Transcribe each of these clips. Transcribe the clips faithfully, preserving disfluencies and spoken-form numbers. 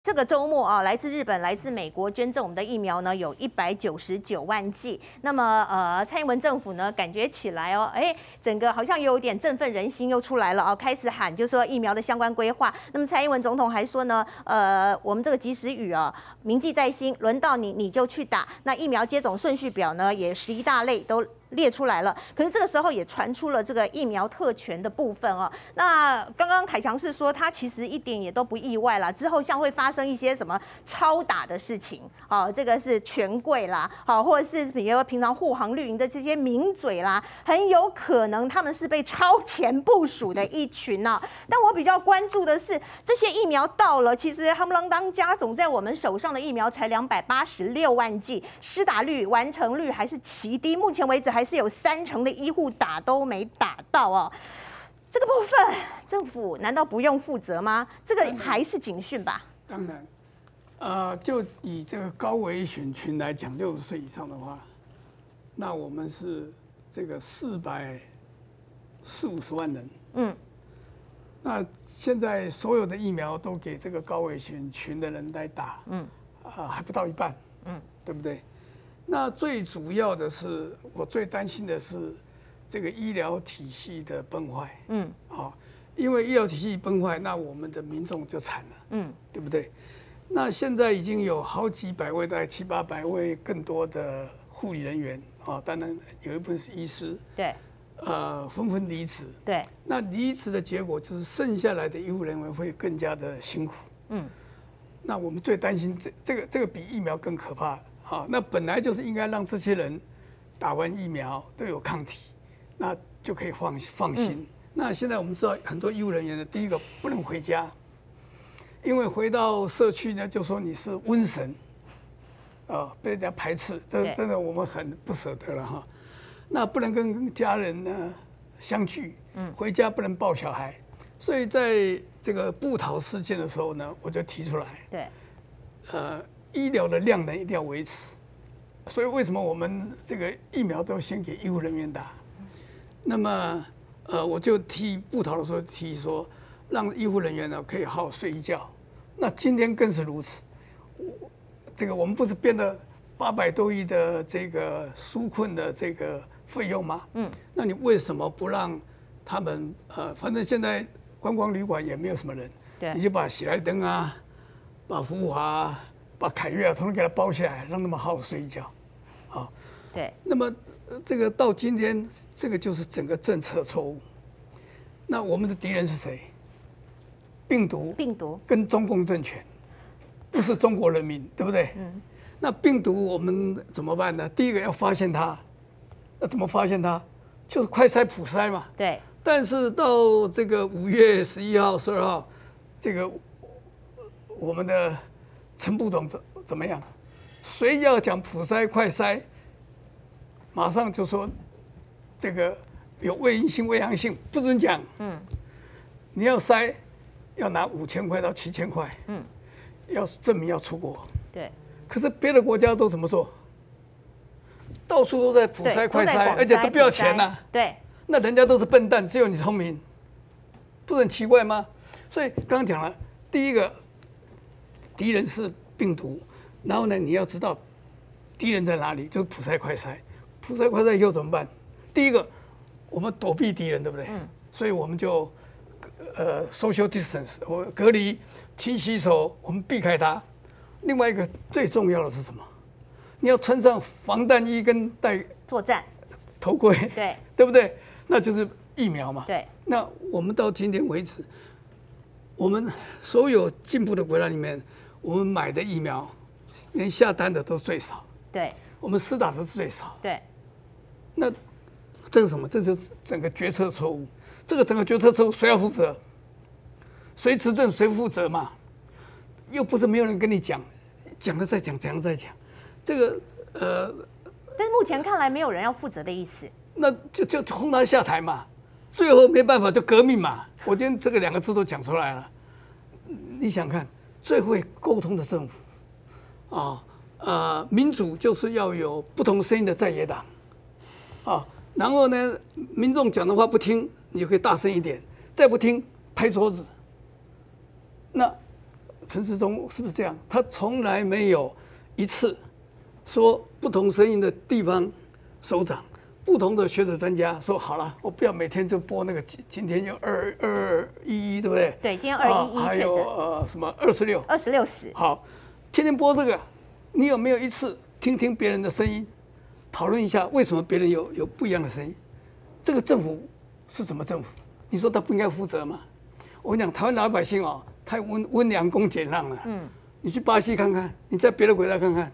这个周末啊，来自日本、来自美国捐赠我们的疫苗呢，有一百九十九万剂。那么，呃，蔡英文政府呢，感觉起来哦，哎，整个好像有点振奋人心又出来了哦，开始喊就说疫苗的相关规划。那么，蔡英文总统还说呢，呃，我们这个及时雨啊，铭记在心，轮到你你就去打。那疫苗接种顺序表呢，也十一大类都列出来了，可是这个时候也传出了这个疫苗特权的部分哦。那刚刚凯强是说，他其实一点也都不意外啦，之后像会发生一些什么超打的事情，哦，这个是权贵啦，好，或者是比如说平常护航绿营的这些名嘴啦，很有可能他们是被超前部署的一群呢、啊。但我比较关注的是，这些疫苗到了，其实夯不啷当加总在我们手上的疫苗才两百八十六万剂，施打率、完成率还是奇低，目前为止还。还是有三成的医护打都没打到哦，这个部分政府难道不用负责吗？这个还是警讯吧？ 当然，呃，就以这个高危险群来讲，六十岁以上的话，那我们是这个四百四五十万人。嗯，那现在所有的疫苗都给这个高危险群的人来打，嗯，啊、呃，还不到一半，嗯，对不对？那最主要的是，我最担心的是这个医疗体系的崩坏。嗯，好，因为医疗体系崩坏，那我们的民众就惨了。嗯，对不对？那现在已经有好几百位，大概七八百位更多的护理人员啊，当然有一部分是医师。对。呃，纷纷离职。对。那离职的结果就是剩下来的医护人员会更加的辛苦。嗯。那我们最担心这这个这个比疫苗更可怕。好，那本来就是应该让这些人打完疫苗都有抗体，那就可以放放心。嗯、那现在我们知道很多医务人员呢，第一个不能回家，因为回到社区呢，就说你是瘟神，啊，被人家排斥，这真的我们很不舍得了哈。那不能跟家人呢相聚，嗯，回家不能抱小孩，所以在这个布桃事件的时候呢，我就提出来，对，呃。医疗的量能一定要维持，所以为什么我们这个疫苗都先给医护人员打？那么，呃，我就提布桃的时候提说，让医护人员呢可以好好睡一觉。那今天更是如此。这个我们不是编了八百多亿的这个纾困的这个费用吗？嗯，那你为什么不让他们？呃，反正现在观光旅馆也没有什么人，对，你就把喜来登啊，把福华啊。把凯悦啊，统统给它包起来，让他们好好睡一觉，啊，对。那么这个到今天，这个就是整个政策错误。那我们的敌人是谁？病毒，病毒跟中共政权，不是中国人民，对不对？嗯。那病毒我们怎么办呢？第一个要发现它，那怎么发现它？就是快筛普筛嘛。对。但是到这个五月十一号、十二号，这个我们的。陈部长怎怎么样？谁要讲普筛快筛，马上就说这个有未阴性、未阳性，不准讲。嗯，你要筛，要拿五千块到七千块。嗯，要证明要出国。对。可是别的国家都怎么做？到处都在普筛快筛，而且都不要钱呐、啊。对。那人家都是笨蛋，只有你聪明，不是很奇怪吗？所以刚刚讲了，第一个。敌人是病毒，然后呢，你要知道敌人在哪里，就是普筛快筛。普筛快筛以后怎么办？第一个，我们躲避敌人，对不对？嗯。所以我们就呃 social distance， 我隔离、勤洗手，我们避开它。另外一个最重要的是什么？你要穿上防弹衣跟戴作战头盔，对，对不对？那就是疫苗嘛。对。那我们到今天为止，我们所有进步的国家里面。我们买的疫苗，连下单的都最少。对，我们施打的是最少。对，那这是什么？这就是整个决策错误。这个整个决策错误，谁要负责？谁执政谁负责嘛？又不是没有人跟你讲，讲了再讲，讲了再讲。这个呃， 但是目前看来没有人要负责的意思。 那就就轰他下台嘛，最后没办法就革命嘛。我今天这个两个字都讲出来了，你想看？最会沟通的政府，啊，呃，民主就是要有不同声音的在野党，啊，然后呢，民众讲的话不听，你就可以大声一点，再不听拍桌子。那陈时中是不是这样？他从来没有一次说不同声音的地方首长、不同的学者专家说好了，我不要每天就播那个今今天有二二一一，对不对？ 对，今天二一一确诊， 还有呃什么二十六， 二十六死。 好，天天播这个，你有没有一次听听别人的声音，讨论一下为什么别人有有不一样的声音？这个政府是什么政府？你说他不应该负责吗？我跟你讲，台湾老百姓哦，太温温良恭俭让了。嗯，你去巴西看看，你在别的国家看看，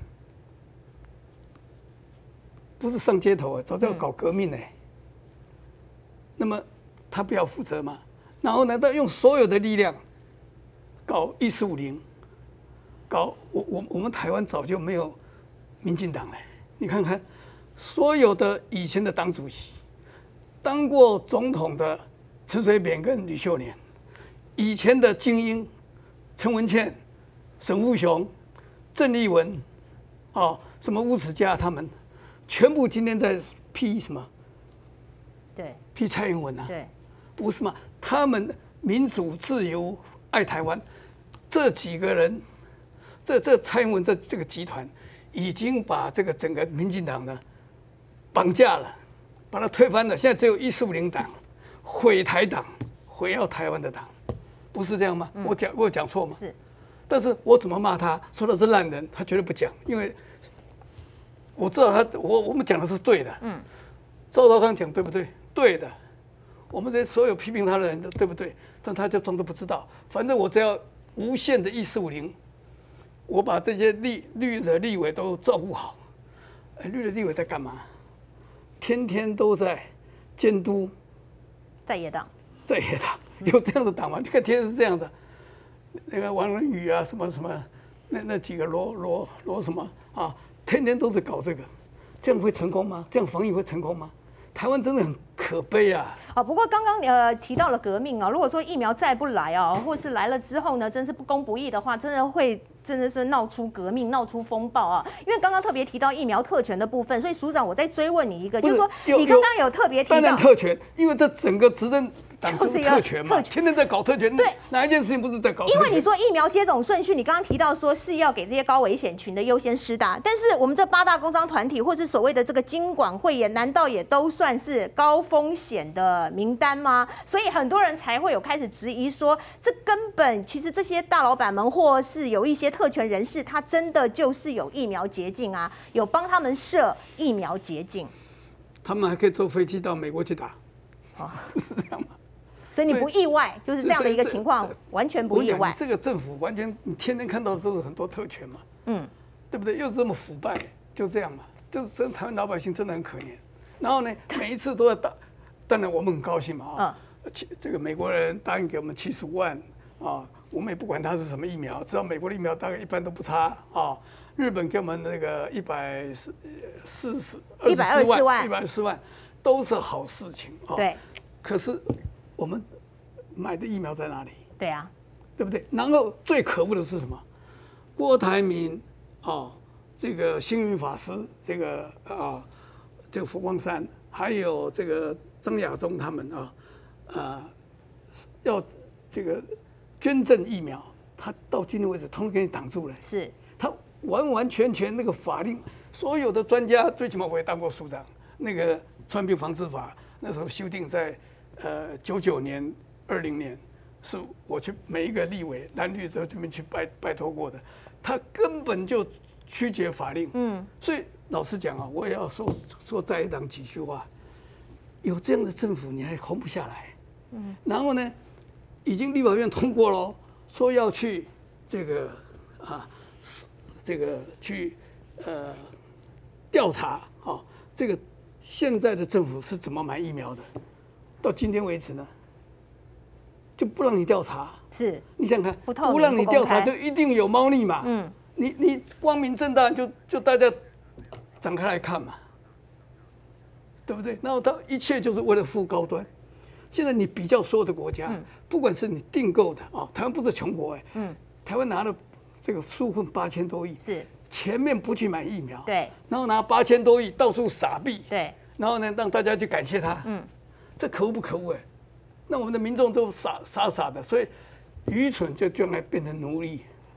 不是上街头啊，早就要搞革命呢。那么他不要负责吗？然后呢，他用所有的力量搞一四五零，搞我我我们台湾早就没有民进党了。你看看，所有的以前的党主席。当过总统的陈水扁跟吕秀莲，以前的精英陈文茜、沈富雄、郑丽文，哦，什么吴子嘉他们，全部今天在批什么？ 对， 批蔡英文啊？ 对， 不是嘛？他们民主自由爱台湾，这几个人，这这蔡英文这这个集团，已经把这个整个民进党呢绑架了。把它推翻了，现在只有一四五零党，毁台党，毁要台湾的党，不是这样吗？嗯、我讲我有讲错吗？ 是， 但是我怎么骂他，说他是烂人，他绝对不讲，因为我知道他，我我们讲的是对的。嗯，赵少康讲对不对？对的，我们这些所有批评他的人都对不对？但他就装作不知道，反正我只要无限的一四五零，我把这些绿绿的立委都照顾好。哎，绿的立委在干嘛？天天都在监督在野党， 在野党有这样的党吗？你看天天是这样子，那个王仁宇啊，什么什么，那那几个罗罗罗什么啊，天天都是搞这个，这样会成功吗？这样防疫会成功吗？台湾真的很可悲啊！ 啊，不过刚刚呃提到了革命啊，如果说疫苗再不来啊，或是来了之后呢，真是不公不义的话，真的会真的是闹出革命、闹出风暴啊！因为刚刚特别提到疫苗特权的部分，所以署长，我再追问你一个，就是说你刚刚有特别提到， 当然特权，因为这整个执政。就是特权嘛，天天在搞特权， 对， 哪一件事情不是在搞特权？ 因为你说疫苗接种顺序，你刚刚提到说是要给这些高危险群的优先施打，但是我们这八大工商团体或是所谓的这个金管会也难道也都算是高风险的名单吗？所以很多人才会有开始质疑说，这根本其实这些大老板们或是有一些特权人士，他真的就是有疫苗捷径啊，有帮他们设疫苗捷径， 他们还可以坐飞机到美国去打，哦，不是这样吗？ 所以你不意外，就是这样的一个情况，完全不意外。 这个政府完全，你天天看到的都是很多特权嘛，嗯，对不对？又是这么腐败，就这样嘛，就是真台湾老百姓真的很可怜。然后呢，每一次都要打，当然我们很高兴嘛啊，七这个美国人答应给我们七十五万啊，我们也不管它是什么疫苗，知道美国的疫苗大概一般都不差啊。日本给我们那个一百四四十一百二十万， 一百二十万都是好事情啊。 对， 可是。我们买的疫苗在哪里？ 对啊， 对不对？然后最可恶的是什么？郭台铭哦，这个星云法师，这个啊，这个佛光山，还有这个张亚中他们啊，啊，要这个捐赠疫苗，他到今天为止通通给你挡住了。 是， 他完完全全那个法令，所有的专家，最起码我也当过署长，那个传病防治法那时候修订在。呃，九九年、二零年，是我去每一个立委蓝绿都这边去拜拜托过的，他根本就曲解法令。嗯，所以老实讲啊，我也要说说在野党几句话。有这样的政府，你还红不下来。嗯，然后呢，已经立法院通过了，说要去这个啊，这个去呃调查啊，这个现在的政府是怎么买疫苗的。到今天为止呢，就不让你调查。 是， 你想看， 不透明不让你调查，就一定有猫腻嘛。嗯，你你光明正大就就大家展开来看嘛，对不对？然后它一切就是为了富高端。现在你比较所有的国家，嗯、不管是你订购的啊，台湾不是穷国哎、欸，嗯，台湾拿了这个纾困八千多亿， 是前面不去买疫苗， 对， 然后拿八千多亿到处撒币， 对， 然后呢让大家去感谢他，嗯。这可恶不可恶哎？那我们的民众都傻傻傻的，所以愚蠢就将来变成奴隶。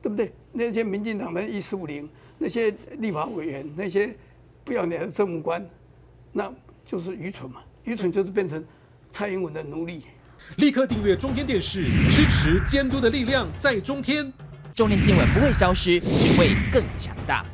对不对？那些民进党的一四五零，那些立法委员，那些不要脸的政务官，那就是愚蠢嘛！愚蠢就是变成蔡英文的奴隶。 立刻订阅中天电视，支持监督的力量在中天。 中天新闻不会消失，只会更强大。